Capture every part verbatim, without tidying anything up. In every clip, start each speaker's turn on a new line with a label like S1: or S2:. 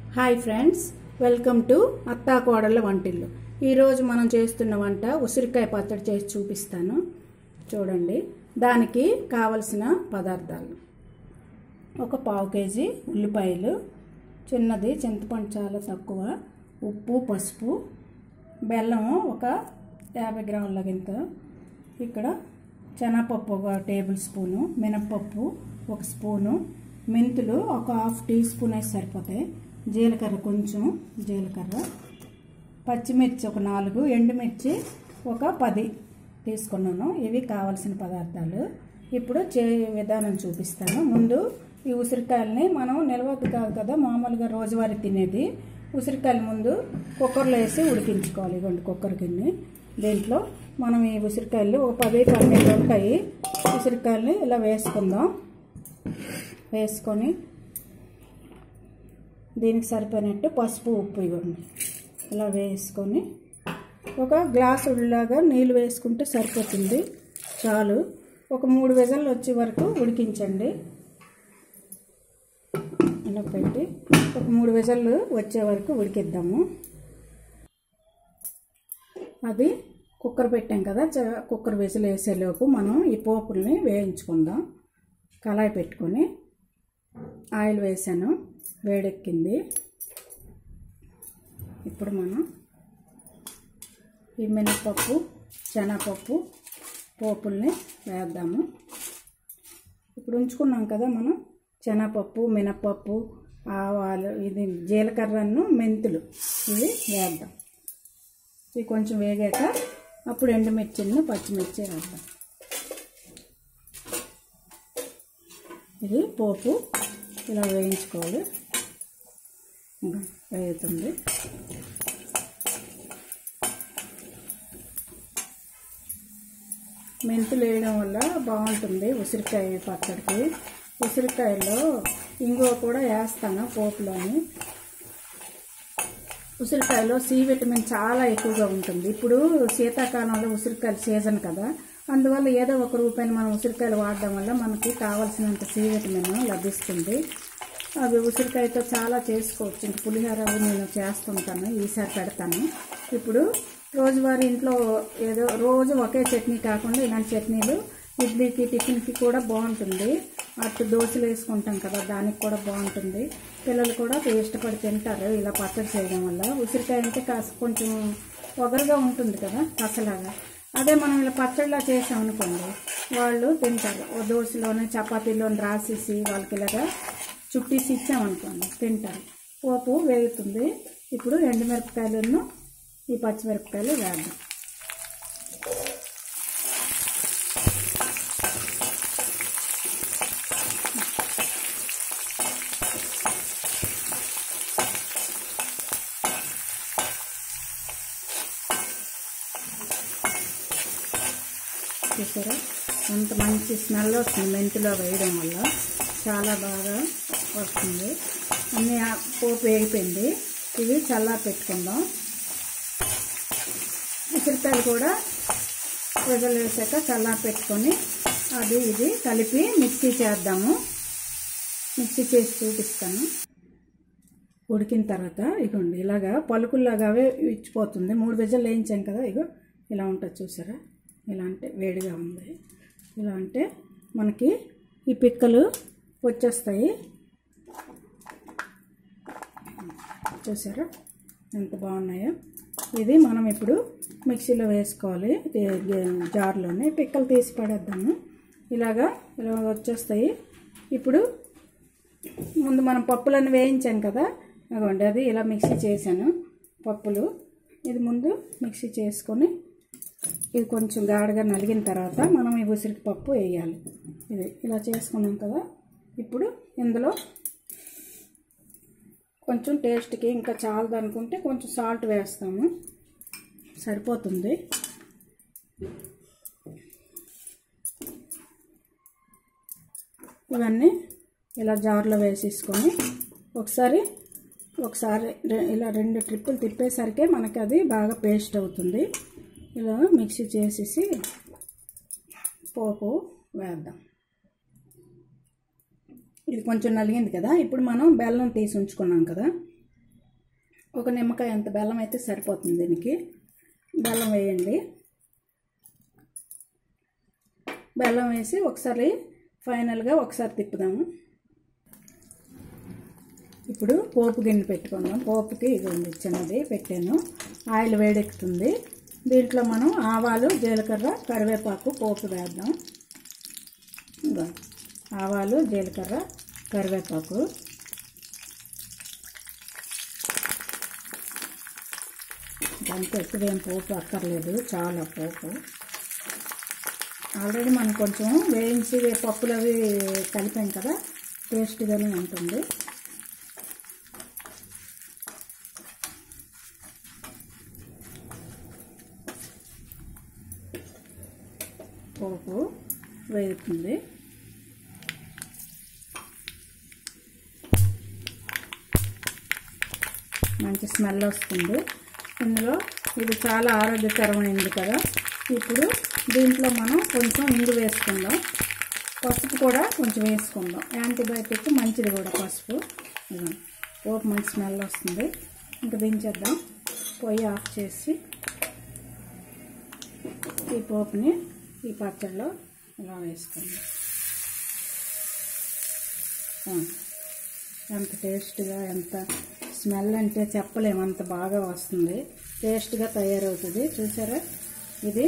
S1: Hi friends, welcome to అత్తా కోడళ్ళ వంటిల్లు. ఈరోజు మనం చేస్తున్న వంట ఉసిరికాయ పచ్చడి చేసి చూపిస్తాను. చూడండి, దానికి కావలసిన పదార్థాలు: ఒక పావు కేజీ ఉల్లిపాయలు, చిన్నది చింతపండు చాలా తక్కువ, ఉప్పు, పసుపు, బెల్లం ఒక యాభై గ్రాముల గింత, ఇక్కడ శనగపప్పు ఒక టేబుల్ స్పూను, మినప్పప్పు ఒక స్పూను, మెంతులు ఒక హాఫ్ టీ స్పూన్ అయితే సరిపోతాయి, జీలకర్ర కొంచెం జీలకర్ర, పచ్చిమిర్చి ఒక నాలుగు, ఎండుమిర్చి ఒక పది తీసుకున్నాను. ఇవి కావాల్సిన పదార్థాలు. ఇప్పుడు చే విధానం చూపిస్తాను. ముందు ఈ ఉసిరికాయలని మనం నిల్వద్దు కాదు కదా, మామూలుగా రోజువారీ తినేది ఉసిరికాయలు ముందు కుక్కర్లో వేసి ఉడికించుకోవాలి. ఇవ్వండి కుక్కర్ గిన్నె. దీంట్లో మనం ఈ ఉసిరికాయలు ఒక పది పన్నెండు ఉంటాయి. ఉసిరికాయలని ఇలా వేసుకుందాం. వేసుకొని దీనికి సరిపోయినట్టు పసుపు, ఉప్పు ఇవ్వండి. ఇలా వేసుకొని ఒక గ్లాసు ఉల్లాగా నీళ్ళు వేసుకుంటే సరిపోతుంది, చాలు. ఒక మూడు విజల్లు వచ్చే వరకు ఉడికించండి. ఇలా పెట్టి ఒక మూడు విజల్లు వచ్చే వరకు ఉడికిద్దాము. అది కుక్కర్ పెట్టాం కదా, కుక్కర్ విజిల్ వేసేలోపు మనం ఈ పోపుల్ని వేయించుకుందాం. కళాయి పెట్టుకొని ఆయిల్ వేసాను, వేడెక్కింది. ఇప్పుడు మనం ఈ మినపప్పు, శనగపప్పు పోపుల్ని వేద్దాము. ఇప్పుడు ఉంచుకున్నాం కదా మనం శనగపప్పు, మినపప్పు, ఆవాలు, ఇది జీలకర్రను, మెంతులు, ఇవి వేద్దాం. ఇవి కొంచెం వేగాక అప్పుడు ఎండుమిర్చిని, పచ్చిమిర్చి వేద్దాం. ఇది పోపు ఇలా వేయించుకోవాలి. వేగుతుంది. మెంతులు వేయడం వల్ల బాగుంటుంది ఉసిరికాయ పచ్చడికి. ఉసిరికాయలో ఇంగువ కూడా వేస్తాను పోపులోని. ఉసిరికాయలో సి విటమిన్ చాలా ఎక్కువగా ఉంటుంది. ఇప్పుడు శీతాకాలంలో ఉసిరికాయల సీజన్ కదా, అందువల్ల ఏదో ఒక రూపాయలు మనం ఉసిరికాయలు వాడడం వల్ల మనకి కావాల్సినంత సి విటమిన్ లభిస్తుంది. అవి ఉసిరికాయతో చాలా చేసుకోవచ్చు. ఇంక పులిహోర నేను చేస్తుంటాను, ఈసారి పెడతాను. ఇప్పుడు రోజువారీ ఇంట్లో ఏదో రోజు ఒకే చట్నీ కాకుండా ఇలాంటి చట్నీలు ఇడ్లీకి, టిఫిన్కి కూడా బాగుంటుంది. అటు దోశలు వేసుకుంటాం కదా, దానికి కూడా బాగుంటుంది. పిల్లలు కూడా ఇష్టపడి తింటారు ఇలా పచ్చడి చేయడం వల్ల. ఉసిరికాయ అంటే కాస్త కొంచెం ఒగరుగా ఉంటుంది కదా, కసలాగా. అదే మనం ఇలా పచ్చడిలా చేసామనుకోండి, వాళ్ళు తింటారు. ఓ దోశలోనే చపాతీలోని రాసేసి వాళ్ళకి ఇలాగా చుట్టేసి ఇచ్చామనుకోండి, తింటారు. పోపు వేగుతుంది. ఇప్పుడు ఎండుమిరపకాయలను ఈ పచ్చిమిరపకాయలు వేద్దాం. చూసారా అంత మంచి స్మెల్ వస్తుంది మెంతులో వేయడం వల్ల, చాలా బాగా వస్తుంది. అన్నీ పోపు వేగిపోయింది. ఇవి చల్లారి పెట్టుకుందాం. ఉసిరికాయలు కూడా విజలు వేసాక చల్లారి పెట్టుకొని అది ఇది కలిపి మిక్సీ చేద్దాము. మిక్సీ చేసి చూపిస్తాను. ఉడికిన తర్వాత ఇగోండి ఇలాగా పలుకుల్లాగావే ఇచ్చిపోతుంది. మూడు విజలు వేయించాం కదా, ఇగో ఇలా ఉంటుంది చూసారా. ఇలా అంటే వేడిగా ఉంది. ఇలా అంటే మనకి ఈ పిక్కలు వచ్చేస్తాయి. చూసారా ఎంత బాగున్నాయో. ఇది మనం ఇప్పుడు మిక్సీలో వేసుకోవాలి. జార్లోనే పిక్కలు తీసి పడేద్దాము. ఇలాగా ఇలా వచ్చేస్తాయి. ఇప్పుడు ముందు మనం పప్పులను వేయించాం కదా, అదిగోండి అది ఇలా మిక్సీ చేశాను పప్పులు. ఇది ముందు మిక్సీ చేసుకొని ఇది కొంచెం గాఢగా నలిగిన తర్వాత మనం ఈ ఉసిరికి పప్పు వేయాలి. ఇది ఇలా చేసుకున్నాం కదా. ఇప్పుడు ఇందులో కొంచెం టేస్ట్కి ఇంకా చాలదు అనుకుంటే కొంచెం సాల్ట్ వేస్తాము, సరిపోతుంది. ఇవన్నీ ఇలా జార్లో వేసేసుకొని ఒకసారి ఒకసారి ఇలా రెండు ట్రిప్పులు తిప్పేసరికి మనకి అది బాగా పేస్ట్ అవుతుంది. ఇలా మిక్సీ చేసేసి పోపు వేద్దాం. ఇది కొంచెం నలిగింది కదా. ఇప్పుడు మనం బెల్లం తీసి ఉంచుకున్నాం కదా, ఒక నిమ్మకాయ అంత బెల్లం అయితే సరిపోతుంది. దీనికి బెల్లం వేయండి. బెల్లం వేసి ఒకసారి ఫైనల్గా ఒకసారి తిప్పుదాము. ఇప్పుడు పోపు గిన్నె పెట్టుకుందాం. పోపుకి ఇది చిన్నది పెట్టాను. ఆయిల్ వేడెక్కుతుంది. దీంట్లో మనం ఆవాలు, జీలకర్ర, కరివేపాకు పోపు వేద్దాం. ఇంకా ఆవాలు, జీలకర్ర, కరివేపాకు దాంతో ఎక్కువేం పోపు అక్కర్లేదు, చాలా పోపు. ఆల్రెడీ మనం కొంచెం వేయించి పప్పులు అవి కలిపాం కదా, టేస్ట్గానే ఉంటుంది. పోపు వేగుతుంది. మంచి స్మెల్ వస్తుంది. ఇందులో ఇది చాలా ఆరోగ్యకరమైనది కదా. ఇప్పుడు దీంట్లో మనం కొంచెం ఇంగు వేసుకుందాం. పసుపు కూడా కొంచెం వేసుకుందాం. యాంటీబయాటిక్ మంచిది కూడా పసుపు. పోపు మంచి స్మెల్ వస్తుంది. ఇంకా దించేద్దాం. పొయ్యి ఆఫ్ చేసి ఈ పోపుని ఈ పచ్చడిలో ఇలా వేసుకుందాం. ఎంత టేస్ట్గా, ఎంత స్మెల్ అంటే చెప్పలేము, అంత బాగా వస్తుంది. టేస్ట్గా తయారవుతుంది. చూసారా, ఇది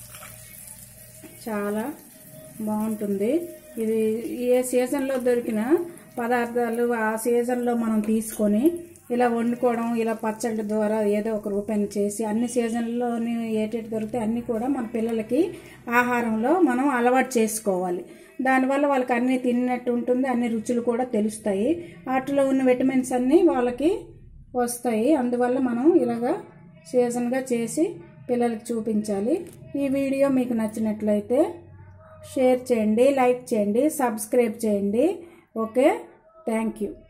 S1: చాలా బాగుంటుంది. ఇది ఏ సీజన్లో దొరికిన పదార్థాలు ఆ సీజన్లో మనం తీసుకొని ఇలా వండుకోవడం, ఇలా పచ్చళ్ళ ద్వారా ఏదో ఒక రూపాయలు చేసి అన్ని సీజన్లోని ఏటేటి దొరికితే అన్నీ కూడా మన పిల్లలకి ఆహారంలో మనం అలవాటు చేసుకోవాలి. దానివల్ల వాళ్ళకి అన్నీ తిన్నట్టు ఉంటుంది. అన్ని రుచులు కూడా తెలుస్తాయి. వాటిలో ఉన్న విటమిన్స్ అన్నీ వాళ్ళకి వస్తాయి. అందువల్ల మనం ఇలాగా సీజన్గా చేసి పిల్లలకి చూపించాలి. ఈ వీడియో మీకు నచ్చినట్లయితే షేర్ చేయండి, లైక్ చేయండి, సబ్స్క్రైబ్ చేయండి. Okay, thank you.